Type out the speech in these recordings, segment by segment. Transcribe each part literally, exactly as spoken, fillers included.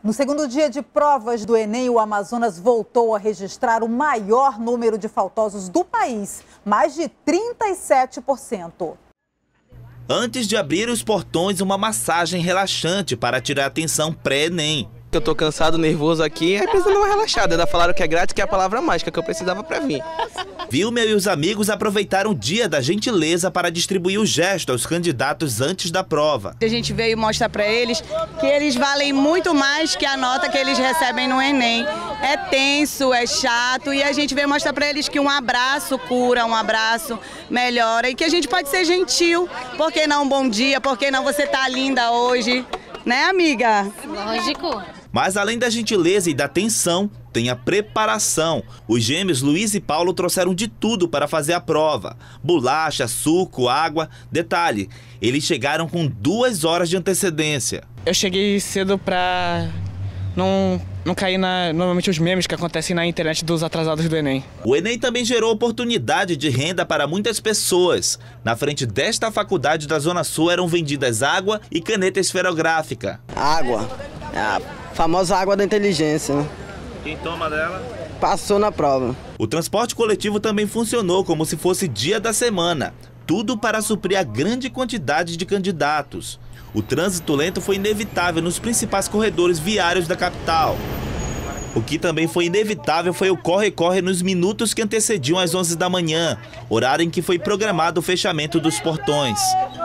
No segundo dia de provas do Enem, o Amazonas voltou a registrar o maior número de faltosos do país, mais de trinta e sete por cento. Antes de abrir os portões, uma massagem relaxante para tirar a atenção pré-Enem. Eu tô cansado, nervoso aqui, aí precisa dar uma relaxada. Ainda falaram que é grátis, que é a palavra mágica que eu precisava para vir. Vilmer e os amigos aproveitaram o dia da gentileza para distribuir o gesto aos candidatos antes da prova. A gente veio mostrar para eles que eles valem muito mais que a nota que eles recebem no Enem. É tenso, é chato, e a gente veio mostrar para eles que um abraço cura, um abraço melhora e que a gente pode ser gentil. Por que não um bom dia? Por que não você tá linda hoje? Né, amiga? Lógico. Mas além da gentileza e da atenção, tem a preparação. Os gêmeos Luiz e Paulo trouxeram de tudo para fazer a prova. Bolacha, suco, água. Detalhe, eles chegaram com duas horas de antecedência. Eu cheguei cedo pra não, não cair na, normalmente os memes que acontecem na internet dos atrasados do Enem. O Enem também gerou oportunidade de renda para muitas pessoas. Na frente desta faculdade da Zona Sul eram vendidas água e caneta esferográfica. Água. A famosa água da inteligência, né? Quem toma dela? Passou na prova. O transporte coletivo também funcionou como se fosse dia da semana. Tudo para suprir a grande quantidade de candidatos. O trânsito lento foi inevitável nos principais corredores viários da capital. O que também foi inevitável foi o corre-corre nos minutos que antecediam as onze da manhã, horário em que foi programado o fechamento dos portões.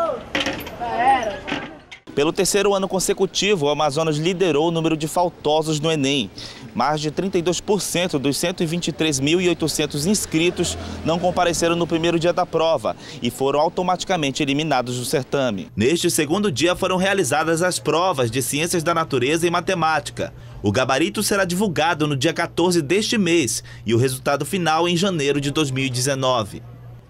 Pelo terceiro ano consecutivo, o Amazonas liderou o número de faltosos no Enem. Mais de trinta e dois por cento dos cento e vinte e três mil e oitocentos inscritos não compareceram no primeiro dia da prova e foram automaticamente eliminados do certame. Neste segundo dia foram realizadas as provas de Ciências da Natureza e Matemática. O gabarito será divulgado no dia quatorze deste mês e o resultado final em janeiro de dois mil e dezenove.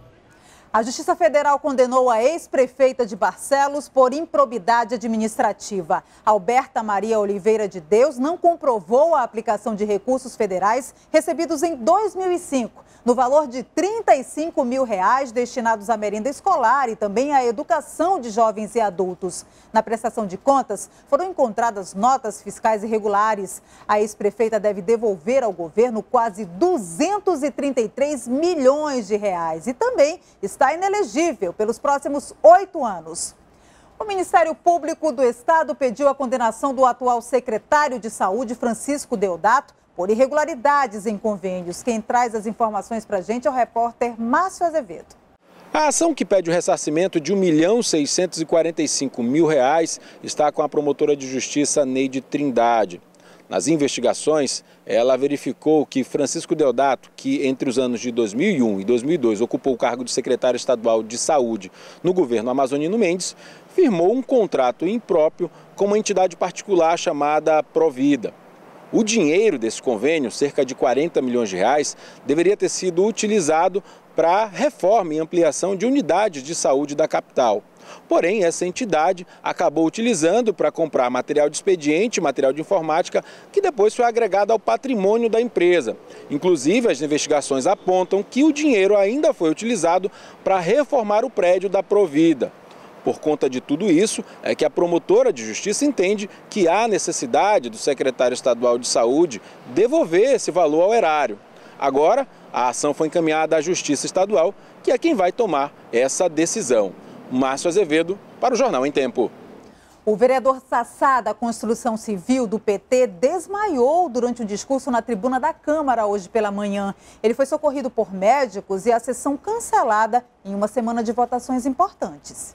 A Justiça Federal condenou a ex-prefeita de Barcelos por improbidade administrativa. Alberta Maria Oliveira de Deus não comprovou a aplicação de recursos federais recebidos em dois mil e cinco, no valor de trinta e cinco mil reais destinados à merenda escolar e também à educação de jovens e adultos. Na prestação de contas, foram encontradas notas fiscais irregulares. A ex-prefeita deve devolver ao governo quase duzentos e trinta e três milhões de reais e também está inelegível pelos próximos oito anos. O Ministério Público do Estado pediu a condenação do atual secretário de Saúde, Francisco Deodato, por irregularidades em convênios. Quem traz as informações para a gente é o repórter Márcio Azevedo. A ação que pede o ressarcimento de um milhão seiscentos e quarenta e cinco mil reais está com a promotora de justiça Neide Trindade. Nas investigações, ela verificou que Francisco Deodato, que entre os anos de dois mil e um e dois mil e dois ocupou o cargo de secretário estadual de saúde no governo Amazonino Mendes, firmou um contrato impróprio com uma entidade particular chamada Provida. O dinheiro desse convênio, cerca de quarenta milhões de reais, deveria ter sido utilizado para reforma e ampliação de unidades de saúde da capital. Porém, essa entidade acabou utilizando para comprar material de expediente, material de informática, que depois foi agregado ao patrimônio da empresa. Inclusive, as investigações apontam que o dinheiro ainda foi utilizado para reformar o prédio da Provida. Por conta de tudo isso, é que a promotora de justiça entende que há necessidade do secretário estadual de saúde devolver esse valor ao erário. Agora, a ação foi encaminhada à Justiça Estadual, que é quem vai tomar essa decisão. Márcio Azevedo, para o Jornal em Tempo. O vereador Sassá, da Construção Civil do P T, desmaiou durante o discurso na tribuna da Câmara hoje pela manhã. Ele foi socorrido por médicos e a sessão cancelada em uma semana de votações importantes.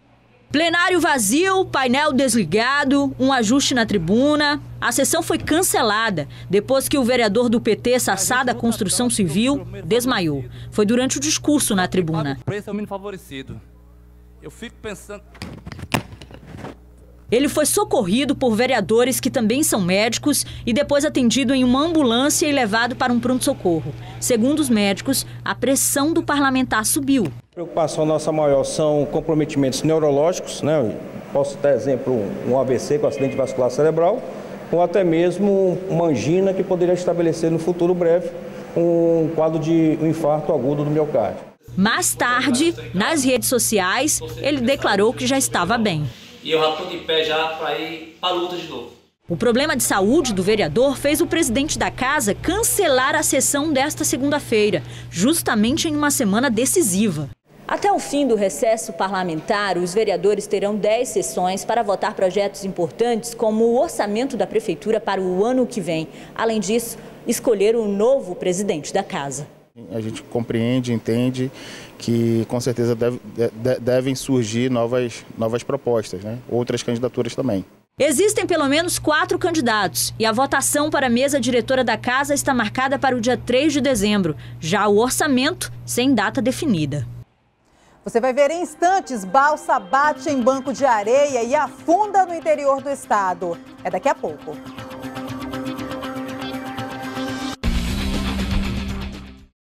Plenário vazio, painel desligado, um ajuste na tribuna. A sessão foi cancelada depois que o vereador do P T, Sassá, da Construção Civil, desmaiou. Foi durante o discurso na tribuna. O preço é o mínimo favorecido. Eu fico pensando... Ele foi socorrido por vereadores que também são médicos e depois atendido em uma ambulância e levado para um pronto-socorro. Segundo os médicos, a pressão do parlamentar subiu. A preocupação nossa maior são comprometimentos neurológicos, né? Posso dar exemplo um A V C, com acidente vascular cerebral, ou até mesmo uma angina que poderia estabelecer no futuro breve um quadro de um infarto agudo do miocárdio. Mais tarde, nas redes sociais, ele declarou que já estava bem. E eu já estou de pé já para ir para a luta de novo. O problema de saúde do vereador fez o presidente da casa cancelar a sessão desta segunda-feira, justamente em uma semana decisiva. Até o fim do recesso parlamentar, os vereadores terão dez sessões para votar projetos importantes, como o orçamento da prefeitura para o ano que vem. Além disso, escolher o novo presidente da casa. A gente compreende, entende que com certeza deve, de, devem surgir novas, novas propostas, né? Outras candidaturas também. Existem pelo menos quatro candidatos e a votação para a mesa diretora da casa está marcada para o dia três de dezembro. Já o orçamento, sem data definida. Você vai ver em instantes, balsa bate em banco de areia e afunda no interior do estado. É daqui a pouco.